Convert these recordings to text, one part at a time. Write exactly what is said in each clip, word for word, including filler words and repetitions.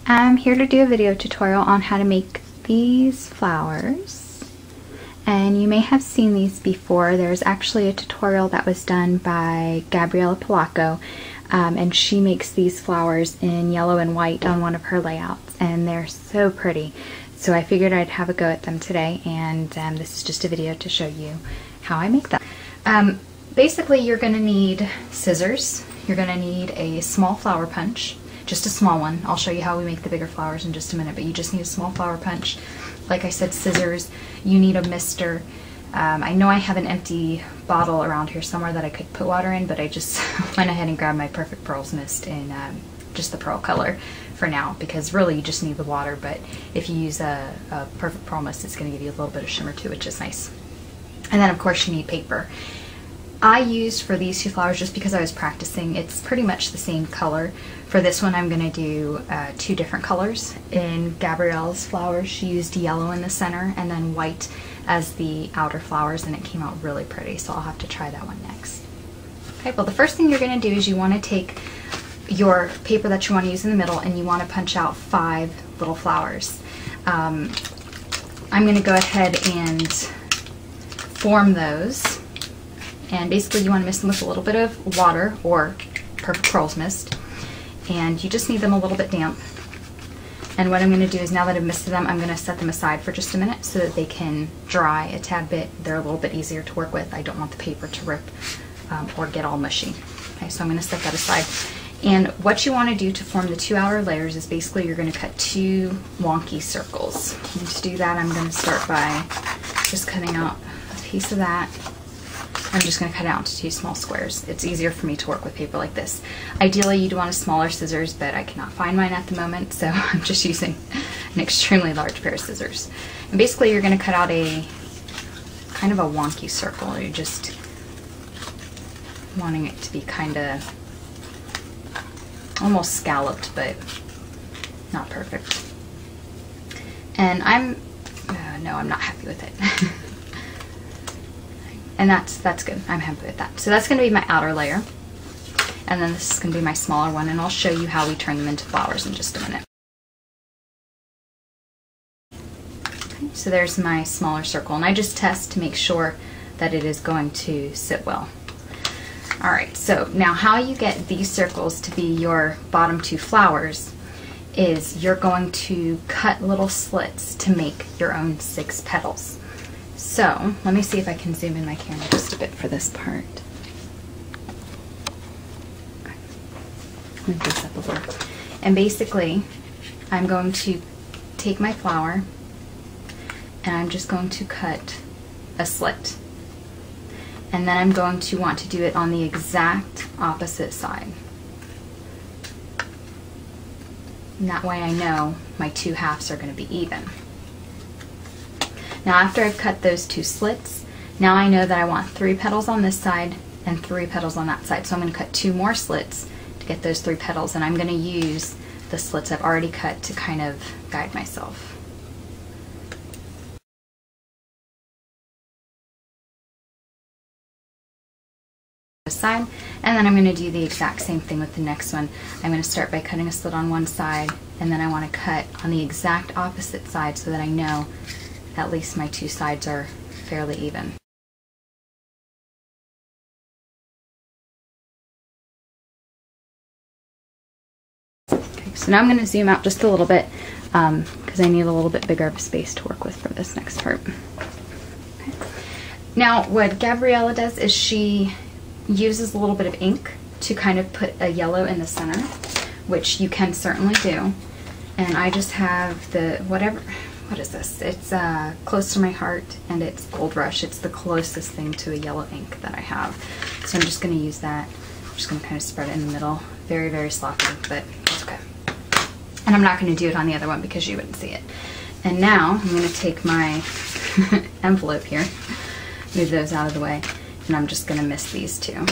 I'm here to do a video tutorial on how to make these flowers. And you may have seen these before. There's actually a tutorial that was done by Gabriella Polacco, um, and she makes these flowers in yellow and white on one of her layouts, and they're so pretty. So I figured I'd have a go at them today, and um, this is just a video to show you how I make them. Um, basically, you're going to need scissors. You're going to need a small flower punch. Just a small one. I'll show you how we make the bigger flowers in just a minute, but you just need a small flower punch. Like I said, scissors. You need a mister. Um, I know I have an empty bottle around here somewhere that I could put water in, but I just went ahead and grabbed my Perfect Pearls mist in um, just the pearl color for now, because really you just need the water, but if you use a, a Perfect Pearl mist, it's going to give you a little bit of shimmer too, which is nice. And then of course you need paper. I used for these two flowers, just because I was practicing, it's pretty much the same color. For this one I'm going to do uh, two different colors. In Gabriella's flowers she used yellow in the center and then white as the outer flowers, and it came out really pretty, so I'll have to try that one next. Okay, well the first thing you're going to do is you want to take your paper that you want to use in the middle and you want to punch out five little flowers. Um, I'm going to go ahead and form those. And basically you want to mix them with a little bit of water or Perfect Pearls mist, and you just need them a little bit damp. And what I'm going to do is, now that I've misted them, I'm going to set them aside for just a minute so that they can dry a tad bit. They're a little bit easier to work with. I don't want the paper to rip um, or get all mushy. Okay, so I'm going to set that aside. And what you want to do to form the two outer layers is basically you're going to cut two wonky circles. And to do that, I'm going to start by just cutting out a piece of that. I'm just going to cut it out into two small squares. It's easier for me to work with paper like this. Ideally you'd want a smaller scissors, but I cannot find mine at the moment, so I'm just using an extremely large pair of scissors. And basically you're going to cut out a kind of a wonky circle. You're just wanting it to be kind of almost scalloped, but not perfect. And I'm, uh, no, I'm not happy with it. And that's that's good. I'm happy with that. So that's going to be my outer layer. And then this is going to be my smaller one, and I'll show you how we turn them into flowers in just a minute. Okay, so there's my smaller circle, and I just test to make sure that it is going to sit well. Alright, so now how you get these circles to be your bottom two flowers is you're going to cut little slits to make your own six petals. So, let me see if I can zoom in my camera just a bit for this part. Okay. Move this up a little. And basically, I'm going to take my flower and I'm just going to cut a slit. And then I'm going to want to do it on the exact opposite side. And that way I know my two halves are going to be even. Now after I've cut those two slits, now I know that I want three petals on this side and three petals on that side. So I'm going to cut two more slits to get those three petals, and I'm going to use the slits I've already cut to kind of guide myself. Side, and then I'm going to do the exact same thing with the next one. I'm going to start by cutting a slit on one side, and then I want to cut on the exact opposite side so that I know at least my two sides are fairly even. Okay, so now I'm going to zoom out just a little bit um, because I need a little bit bigger of a space to work with for this next part. Okay. Now what Gabriella does is she uses a little bit of ink to kind of put a yellow in the center, which you can certainly do. And I just have the whatever. What is this? It's uh, Close to My Heart, and it's Gold Rush. It's the closest thing to a yellow ink that I have. So I'm just going to use that. I'm just going to kind of spread it in the middle. Very, very sloppy, but it's okay. And I'm not going to do it on the other one because you wouldn't see it. And now I'm going to take my envelope here, move those out of the way, and I'm just going to mist these two.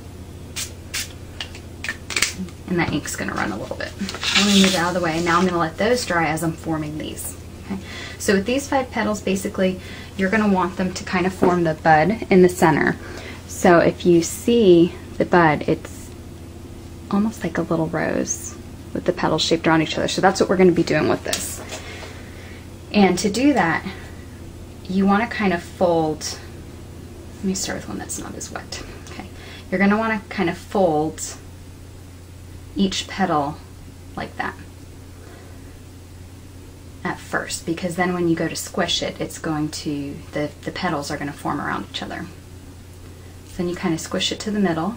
And that ink's going to run a little bit. I'm going to move it out of the way, and now I'm going to let those dry as I'm forming these. Okay. So with these five petals, basically, you're going to want them to kind of form the bud in the center. So if you see the bud, it's almost like a little rose. with the petals shaped around each other. So that's what we're going to be doing with this. And to do that, you want to kind of fold, let me start with one that's not as wet. Okay, you're going to want to kind of fold each petal like that at first, because then when you go to squish it, it's going to, the, the petals are going to form around each other. So then you kind of squish it to the middle.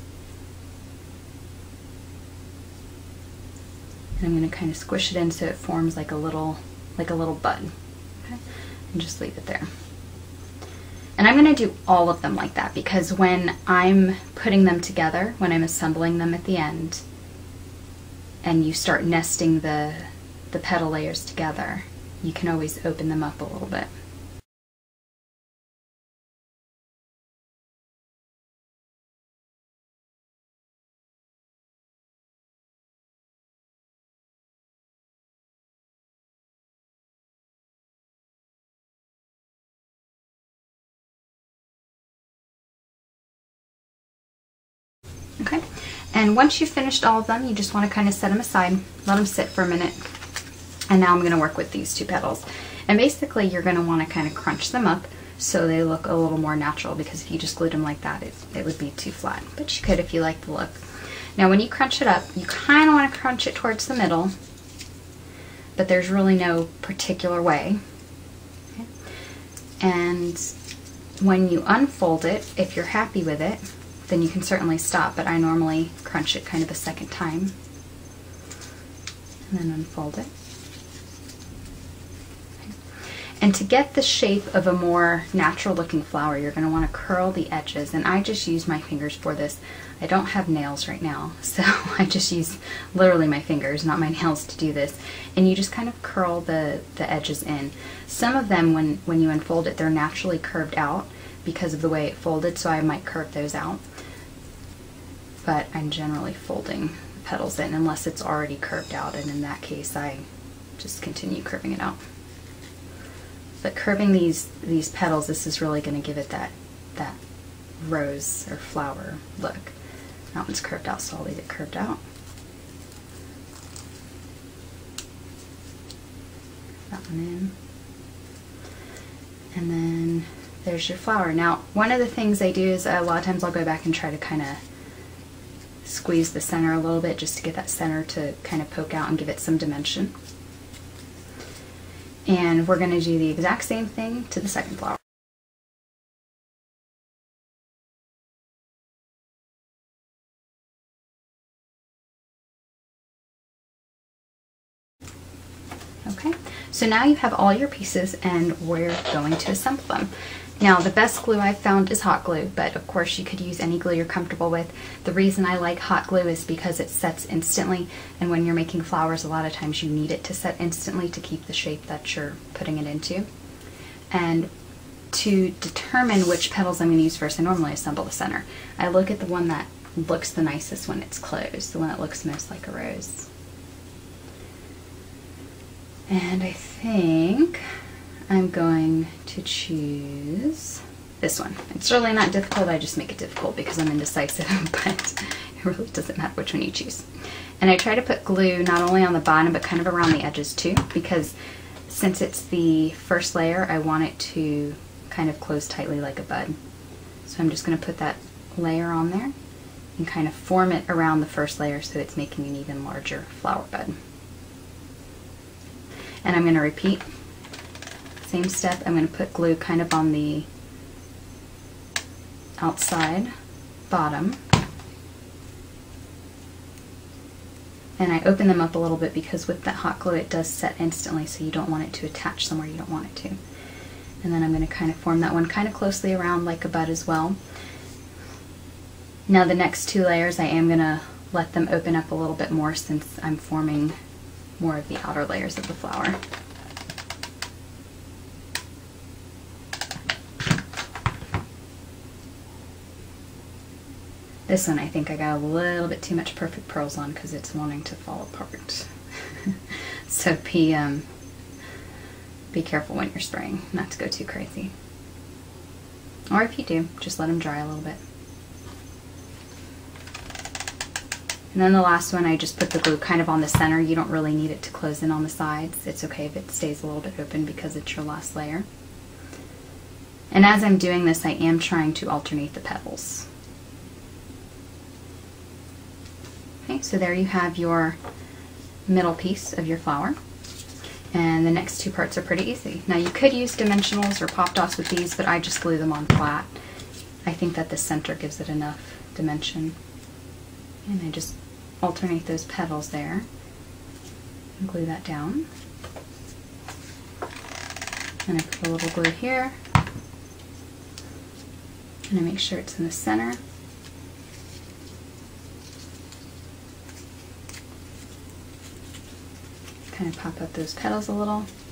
And I'm going to kind of squish it in so it forms like a little, like a little bud. Okay? And just leave it there. And I'm going to do all of them like that, because when I'm putting them together, when I'm assembling them at the end, and you start nesting the, the petal layers together, you can always open them up a little bit. Okay, and once you've finished all of them, you just want to kind of set them aside, let them sit for a minute. And now I'm going to work with these two petals. And basically you're going to want to kind of crunch them up so they look a little more natural, because if you just glued them like that, it, it would be too flat. But you could if you like the look. Now when you crunch it up, you kind of want to crunch it towards the middle, but there's really no particular way. Okay. And when you unfold it, if you're happy with it, then you can certainly stop, but I normally crunch it kind of a second time and then unfold it. Okay. And to get the shape of a more natural looking flower, you're going to want to curl the edges, and I just use my fingers for this. I don't have nails right now, so I just use literally my fingers, not my nails, to do this. And you just kind of curl the, the edges in. Some of them, when, when you unfold it, they're naturally curved out because of the way it folded, so I might curve those out. But I'm generally folding the petals in unless it's already curved out, and in that case I just continue curving it out. But curving these these petals, this is really going to give it that that rose or flower look. That one's curved out, so I'll leave it curved out. That one in. And then there's your flower. Now, one of the things I do is a lot of times I'll go back and try to kind of squeeze the center a little bit just to get that center to kind of poke out and give it some dimension. And we're going to do the exact same thing to the second flower. Okay, so now you have all your pieces and we're going to assemble them. Now, the best glue I've found is hot glue, but of course you could use any glue you're comfortable with. The reason I like hot glue is because it sets instantly, and when you're making flowers, a lot of times you need it to set instantly to keep the shape that you're putting it into. And to determine which petals I'm going to use first, I normally assemble the center. I look at the one that looks the nicest when it's closed, the one that looks most like a rose. And I think I'm going to choose this one. It's really not difficult, I just make it difficult because I'm indecisive, but it really doesn't matter which one you choose. And I try to put glue not only on the bottom, but kind of around the edges too, because since it's the first layer, I want it to kind of close tightly like a bud. So I'm just going to put that layer on there and kind of form it around the first layer so it's making an even larger flower bud. And I'm going to repeat, same step, I'm going to put glue kind of on the outside bottom. And I open them up a little bit because with that hot glue it does set instantly, so you don't want it to attach somewhere you don't want it to. And then I'm going to kind of form that one kind of closely around like a bud as well. Now the next two layers I am going to let them open up a little bit more since I'm forming more of the outer layers of the flower. This one I think I got a little bit too much perfect pearls on because it's wanting to fall apart. So be, um, be careful when you're spraying, not to go too crazy. Or if you do, just let them dry a little bit. And then the last one, I just put the glue kind of on the center. You don't really need it to close in on the sides. It's okay if it stays a little bit open because it's your last layer. And as I'm doing this, I am trying to alternate the petals. Okay, so there you have your middle piece of your flower. And the next two parts are pretty easy. Now you could use dimensionals or pop dots with these, but I just glue them on flat. I think that the center gives it enough dimension. And I just alternate those petals there and glue that down. And I put a little glue here. And I make sure it's in the center. Kind of pop up those petals a little.